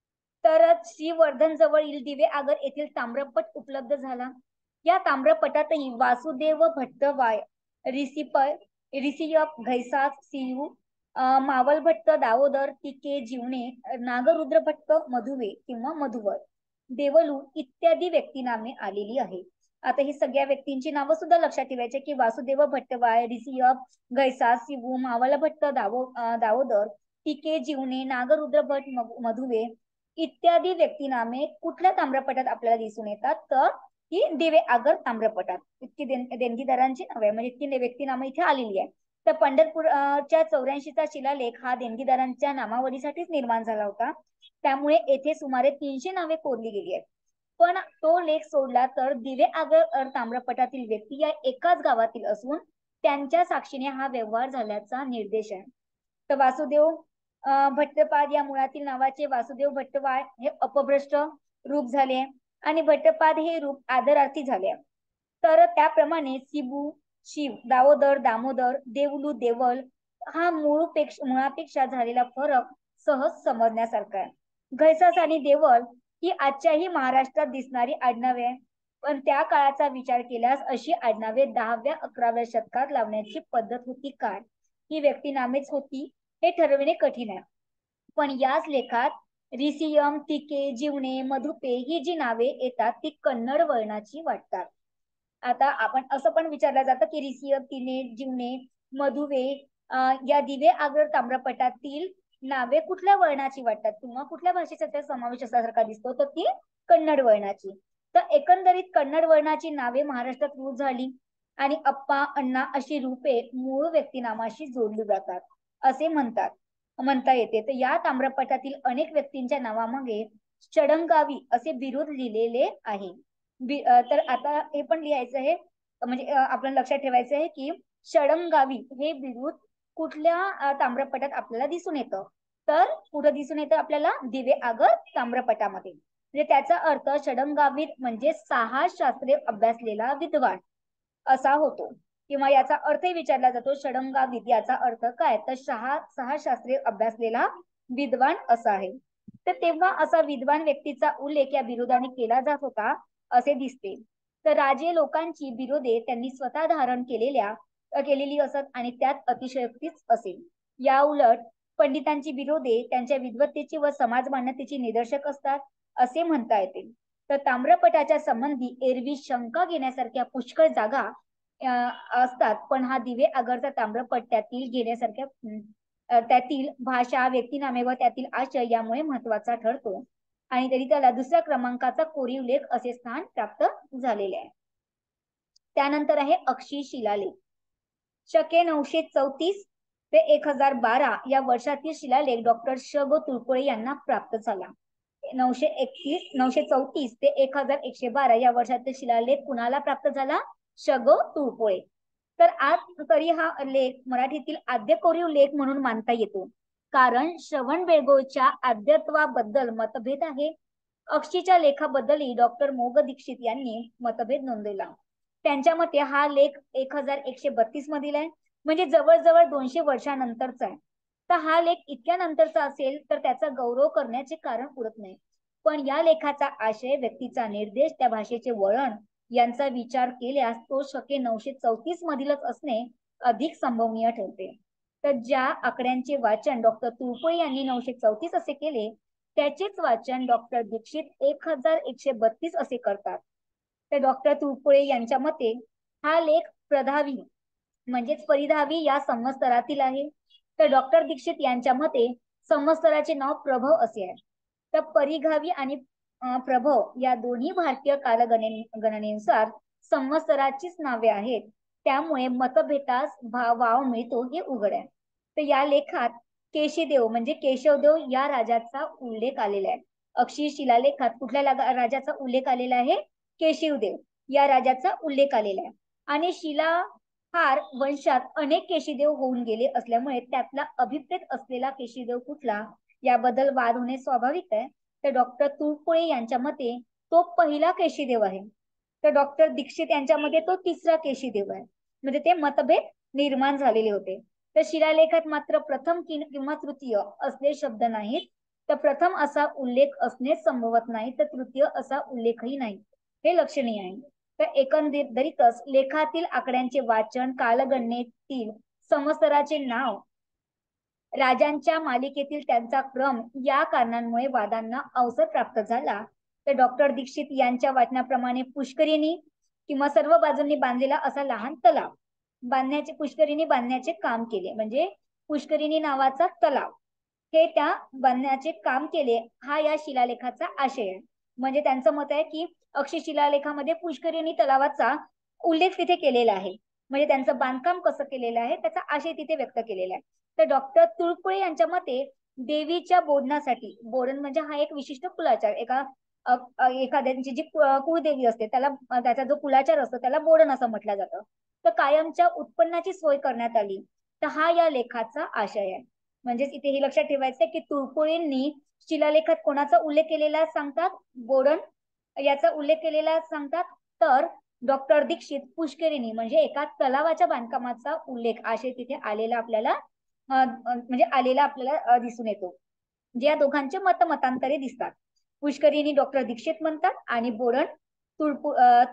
तर श्रीवर्धन जवळील दिवे आगर येथील ताम्रपट उपलब्ध झाला. या ताम्रपटातही वासुदेव भट्टवाय, रिसिप रिसियप, घैसास, सियू, मावल भट्ट, दावोदर, तिके, जीवने, नागरुद्र भट्ट, मधुवे किंवा मधुवर, देवलू इत्यादी व्यक्तीनामे आलेली आहे. आता ही सगळ्या व्यक्तींची नावं सुद्धा लक्षात ठेवायची की वासुदेव भट्टवाय, रिसियप, घैसास, सिवू, मावल भट्ट, दावो दावोदर, तिके, जीवने, नागरुद्र भट्ट, मधुवे इत्यादी व्यक्तीनामे कुठल्या ताम्रपटात आपल्याला दिसून येतात? तर ही दिवे आगर ताम्रपटात. इतकी देणगीदारांची नावे म्हणजे इतकी व्यक्तीनामे इथे आलेली आहे. तर पंढरपूरच्या चौऱ्याऐंशीचा शिलालेख हा देणगीदारांच्या नामावलीसाठीच निर्माण झाला होता. त्यामुळे येथे सुमारे तीनशे नावे कोरली गेली आहेत. पण तो लेख सोडला तर दिवे आगर ताम्रपटातील व्यक्ती या एकाच गावातील असून त्यांच्या साक्षीने हा व्यवहार झाल्याचा निर्देश आहे. तर वासुदेव भट्टपाद या मुळातील नावाचे वासुदेव भट्टवाळ हे अपभ्रष्ट रूप झाले आणि भट्टपाद हे रूप आदरार्थी झाले. तर त्याप्रमाणे सिबू, शिव, दावोदर, दामोदर, देवलू, देवल हा मूळपेक्षा मुळापेक्षा झालेला फरक सहज समजण्यासारखा आहे. घैसास आणि देवल ही आजच्याही महाराष्ट्रात दिसणारी आडनावे आहे, पण त्या काळाचा विचार केल्यास अशी आडनावे दहाव्या अकराव्या शतकात लावण्याची पद्धत होती काय, ही व्यक्तीनामेच होती हे ठरविणे कठीण आहे. पण याच लेखात रिसियम, तिके, जीवने, मधुपे ही जी नावे येतात ती कन्नड वळणाची वाटतात. आता आपण असं पण विचारलं जातं की रिसियम, तिने, जीवने, मधुवे या दिवे आगर ताम्रपटातील नावे कुठल्या वळणाची वाटतात किंवा कुठल्या भाषेचा त्या समावेश असल्यासारखा दिसतो? तर ती कन्नड वळणाची. तर एकंदरीत कन्नड वळणाची नावे महाराष्ट्रात रूढ झाली आणि अप्पा, अण्णा अशी रूपे मूळ व्यक्तीनामाशी जोडली जातात असे म्हणतात म्हणता येते. तर या ताम्रपटातील अनेक व्यक्तींच्या नावामागे षडंगावी असे बिरुद लिहिलेले आहे. तर आता हे पण लिहायचं आहे म्हणजे आपल्याला लक्षात ठेवायचं आहे की षडंगावी हे बिरुद कुठल्या ताम्रपटात आपल्याला दिसून येतं? तर कुठं दिसून येतं आपल्याला? दिवे आगर ताम्रपटामध्ये. म्हणजे त्याचा अर्थ षडंगावीत म्हणजे सहा शास्त्रे अभ्यासलेला विद्वान असा होतो. किंवा याचा अर्थही विचारला जातो षडंगावीत याचा अर्थ काय? तर सहा सहा शास्त्रे अभ्यासलेला विद्वान असा आहे. तर तेव्हा असा विद्वान व्यक्तीचा उल्लेख या बिरुदाने केला जात होता असे दिसते. तर राजे लोकांची बिरुदे त्यांनी स्वतः धारण केलेल्या केलेली असत आणि त्यात अतिशयोक्तीच असेल. या उलट पंडितांची बिरुदे त्यांच्या विद्वत्तेची व समाज मान्यतेची निदर्शक असतात असे म्हणता येते. तर ताम्रपटाच्या संबंधी एरवी शंका घेण्यासारख्या पुष्कळ जागा असतात, पण हा दिवे आगरचा ताम्रपट त्यातील घेण्यासारख्या त्यातील भाषा, व्यक्तीनामे व त्यातील आशय यामुळे महत्वाचा ठरतो आणि तरी त्याला दुसऱ्या क्रमांकाचा कोरीव लेख असे स्थान प्राप्त झालेले आहे. त्यानंतर आहे अक्षी शिलालेख. शके नऊशे चौतीस ते एक हजार बारा या वर्षातील शिलालेख डॉक्टर श गो तुळपुळे यांना प्राप्त झाला. नऊशे एकतीस नऊशे चौतीस ते एक हजार एकशे बारा या वर्षातील शिलालेख कुणाला प्राप्त झाला? श गो तुळपुळे. तर आज तरी हा लेख मराठीतील आद्य कोरीव लेख म्हणून मानता येतो, कारण श्रवण बेळगोळच्या आद्यत्वाबद्दल मतभेद आहे. अक्षीच्या लेखाबद्दलही डॉक्टर मोग दीक्षित यांनी मतभेद नोंदवला. त्यांच्या मते हा लेख एक हजार एकशे बत्तीस मधील आहे, म्हणजे जवळजवळ दोनशे वर्षानंतरचा आहे. तर हा लेख इतक्या नंतरचा असेल तर त्याचा गौरव करण्याचे कारण उरत नाही. पण या लेखाचा आशय, व्यक्तीचा निर्देश, त्या भाषेचे वळण यांचा विचार केल्यास तो शके नऊशे चौतीस मधीलच असणे अधिक संभवनीय ठरते. तर ज्या आकड्यांचे वाचन डॉक्टर तुळपुळे यांनी नऊशे चौतीस असे केले, त्याचेच वाचन डॉक्टर दीक्षित एक हजार एकशे बत्तीस असे करतात. तर डॉक्टर तुळपुळे यांच्या मते हा लेख प्रधावी म्हणजेच परिधावी या संवत्सरातील आहे. तर डॉक्टर दीक्षित यांच्या मते संवत्सराचे नाव प्रभव असे आहे. तर परिघावी आणि प्रभव या दोन्ही भारतीय कालगणे गणनेनुसार संवत्सराचीच नावे आहेत. त्यामुळे मतभेदास वाव मिळतो हे उघड आहे. तर या लेखात केशीदेव म्हणजे केशवदेव या राजाचा उल्लेख आलेला आहे. अक्षी शिलालेखात कुठल्या राजाचा उल्लेख आलेला आहे? केशवदेव या राजाचा उल्लेख आलेला आहे. आणि शिलाहार वंशात अनेक केशीदेव होऊन गेले असल्यामुळे त्यातला अभिप्रेत असलेला केशीदेव कुठला याबद्दल वाद होणे स्वाभाविक आहे. तर डॉक्टर तुळपुळे यांच्या मते तो पहिला केशीदेव आहे. तर डॉक्टर दीक्षित यांच्या मते तो तिसरा केशीदेव आहे. म्हणजे ते मतभेद निर्माण झालेले होते. तर शिलालेखात मात्र प्रथम किंवा तृतीय असले शब्द नाहीत. तर प्रथम असा उल्लेख असणे संभवत नाही, तर तृतीय असा उल्लेखही नाही, हे लक्षणीय आहे. तर एकंदरीतच लेखातील आकड्यांचे वाचन, कालगणनेतील संवत्सराचे नाव, राजांच्या मालिकेतील त्यांचा क्रम या कारणांमुळे वादांना अवसर प्राप्त झाला. तर डॉक्टर दीक्षित यांच्या वाचनाप्रमाणे पुष्करिणी किंवा सर्व बाजूंनी बांधलेला असा लहान तलाव बांधण्याचे पुष्करिणी बांधण्याचे काम केले. म्हणजे पुष्करिणी नावाचा तलाव हे त्या बांधण्याचे काम केले, हा या शिलालेखाचा आशय आहे. म्हणजे त्यांचं मत आहे की अक्षी शिलालेखामध्ये पुष्करिणी तलावाचा उल्लेख तिथे केलेला आहे. म्हणजे त्यांचं बांधकाम कसं केलेलं आहे त्याचा आशय तिथे व्यक्त केलेला आहे. तर डॉक्टर तुळपुळे यांच्या मते देवीच्या बोडणासाठी, बोडण म्हणजे हा एक विशिष्ट कुलाचार, एका एखाद्याची जी कुळदेवी असते त्याला त्याचा जो कुलाचार असतो त्याला बोडण असं म्हटलं जातं. तर कायमच्या उत्पन्नाची सोय करण्यात आली. तर हा या लेखाचा आशय आहे. म्हणजेच इथे हे लक्षात ठेवायचं आहे की तुळपुळेंनी शिलालेखात कोणाचा उल्लेख केलेला सांगतात? बोडण याचा उल्लेख केलेला सांगतात. तर डॉक्टर दीक्षित पुष्करिणी म्हणजे एका तलावाच्या बांधकामाचा उल्लेख आशय तिथे आलेला आपल्याला म्हणजे आलेला आपल्याला दिसून येतो. जे या दोघांचे मतमतांतरे दिसतात. पुष्करिणी डॉक्टर दीक्षित म्हणतात आणि बोडण तुळपु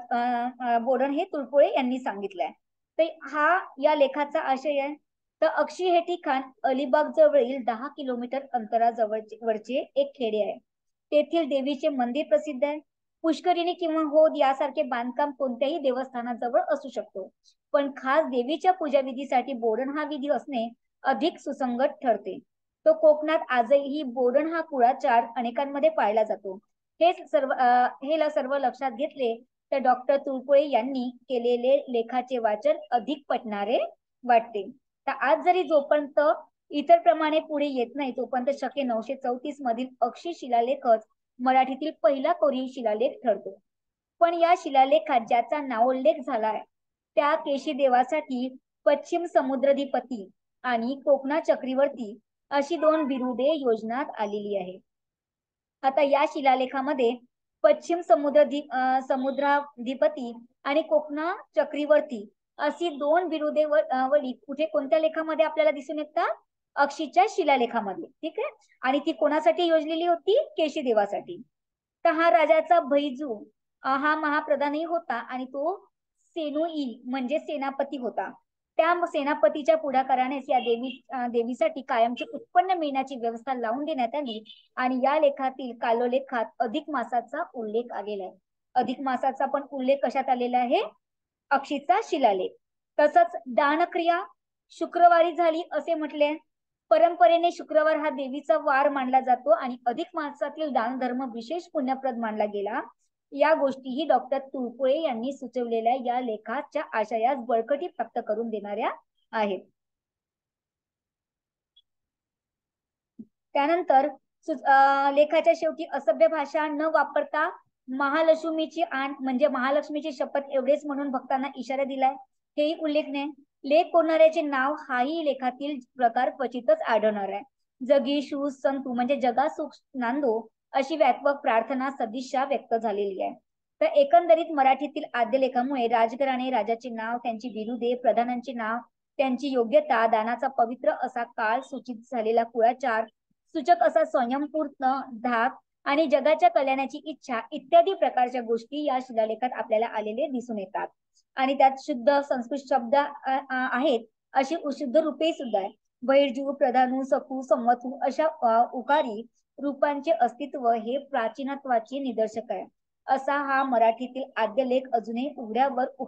बोडण हे तुळपुळे यांनी सांगितलंय. तर हा या लेखाचा आशय आहे. तर अक्षी हे ठिकाण अलिबाग जवळील दहा किलोमीटर अंतराजवळचे वरचे एक खेडे आहे. तेथील देवीचे मंदिर प्रसिद्ध आहे. पुष्करिणी किंवा होद यासारखे बांधकाम कोणत्याही देवस्थानाजवळ असू शकतो, पण खास देवीच्या पूजाविधीसाठी बोडण हा विधी असणे अधिक सुसंगत ठरते. तो कोकणात आजही बोडण हा कुळाचार अनेकांमध्ये पाळला जातो. हे सर्व हे सर्व लक्षात घेतले तर डॉक्टर तुळपुळे यांनी केलेले लेखाचे वाचन अधिक पटणारे वाटते. तर आज जरी जोपर्यंत इतर प्रमाणे पुढे येत नाही तोपर्यंत शके नऊशे चौतीस मधील अक्षी शिलालेखच मराठीतील पहिला कोरीव शिलालेख ठरतो. पण या शिलालेखात ज्याचा नावोल्लेख झालाय त्या केशी देवासाठी पश्चिम समुद्राधिपती आणि कोकणा चक्रीवर्ती अशी दोन बिरुदे योजनात आलेली आहे. आता या शिलालेखामध्ये पश्चिम समुद्र समुद्राधिपती आणि कोकणा चक्रीवर्ती अशी दोन बिरुदे वली कुठे कोणत्या लेखामध्ये आपल्याला दिसून येतात? अक्षीच्या शिलालेखामध्ये. ठीक आहे. आणि ती कोणासाठी योजलेली होती? केशी देवासाठी. तर हा राजाचा भैजू हा महाप्रधानही होता आणि तो सेनुई म्हणजे सेनापती होता. त्या सेनापतीच्या पुढाकारानेच या देवी देवीसाठी कायमचे उत्पन्न मिळण्याची व्यवस्था लावून देण्यात आली. आणि या लेखातील कालोलेखात अधिक मासाचा उल्लेख आलेला आहे. अधिक मासाचा पण उल्लेख कशात आलेला आहे? अक्षीचा शिलालेख. तसंच दानक्रिया शुक्रवारी झाली असे म्हटले. परंपरेने शुक्रवार हा देवीचा वार मानला जातो आणि अधिक मासातील दानधर्म विशेष पुण्यप्रद मानला गेला. या गोष्टीही डॉक्टर तुळपुळे यांनी सुचवलेल्या या लेखाच्या आशयास बळकटी प्राप्त करून देणाऱ्या आहेत. त्यानंतर लेखाच्या शेवटी असभ्य भाषा न वापरता महालक्ष्मीची आण म्हणजे महालक्ष्मीची शपथ एवढेच म्हणून भक्तांना इशारा दिलाय, हेही उल्लेखनीय. लेख कोरणाऱ्याचे नाव हाही लेखातील प्रकार क्वचितच आढळणार आहे. जगी शू संतू म्हणजे जगा सुख नांदो अशी व्यापक प्रार्थना सदिच्छा व्यक्त झालेली आहे. तर एकंदरीत मराठीतील आद्य लेखामुळे राजघराणे, राजाचे नाव, त्यांची बिरुदे, प्रधानांचे नाव, त्यांची योग्यता, दानाचा पवित्र असा काळ, सूचित झालेला कुळाचार, सूचक असा स्वयंपूर्ण धाक आणि जगाच्या कल्याणाची इच्छा इत्यादी प्रकारच्या गोष्टी या शिलालेखात आपल्याला आलेले दिसून येतात. आणि त्यात शुद्ध संस्कृत शब्द आहेत, अशी अशुद्ध रूपे सुद्धा आहे. वैरजू, प्रधानू, सकू, संवत्सू अशा अ, उकारी रूपांचे अस्तित्व हे प्राचीनत्वाचे निदर्शक आहे. असा हा मराठीतील आद्य लेख अजूनही उघड्यावर